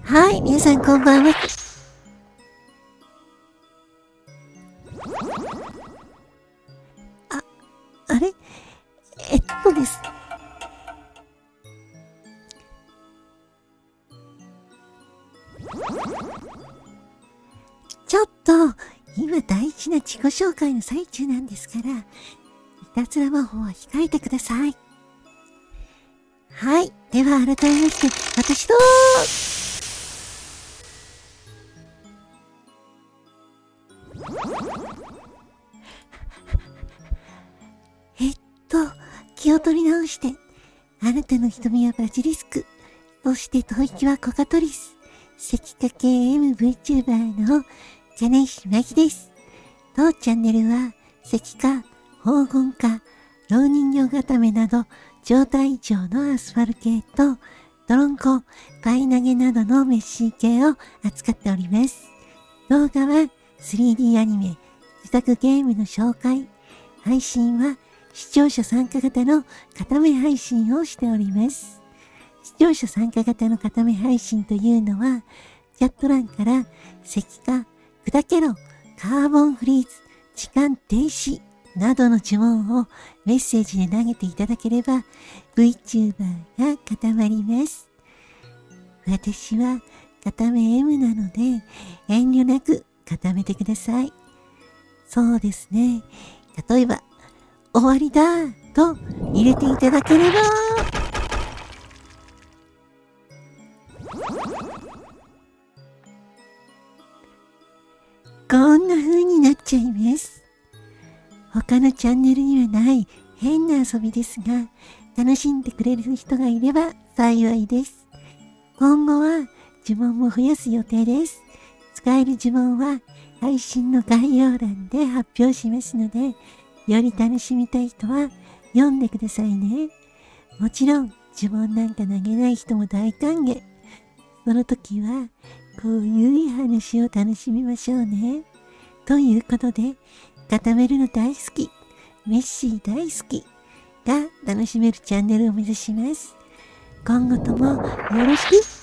はい、皆さんこんばんは。あれです。ちょっと、今大事な自己紹介の最中なんですから、いたずら魔法は控えてください。はい、では改めまして、私と、気を取り直して、あなたの瞳はバジリスク、そして吐息はコカトリス、赤化系 MVTuber の金石真希です。当チャンネルは、赤化、黄金化、老人形固めなど、状態異常のアスファル系と、ドロンコ、パイ投げなどのメッシー系を扱っております。動画は 3D アニメ、自作ゲームの紹介、配信は視聴者参加型の固め配信をしております。視聴者参加型の固め配信というのは、チャット欄から赤化、砕けろ、カーボンフリーズ、時間停止などの呪文をメッセージで投げていただければ VTuber が固まります。私は固め M なので遠慮なく固めてください。そうですね。例えば、終わりだと入れていただければ、こんな風になっちゃいます。他のチャンネルにはない変な遊びですが、楽しんでくれる人がいれば幸いです。今後は呪文も増やす予定です。使える呪文は配信の概要欄で発表しますので、より楽しみたい人は読んでくださいね。もちろん呪文なんか投げない人も大歓迎。その時はこういう話を楽しみましょうね。ということで、固めるの大好き、メッシー大好きが楽しめるチャンネルを目指します。今後ともよろしく。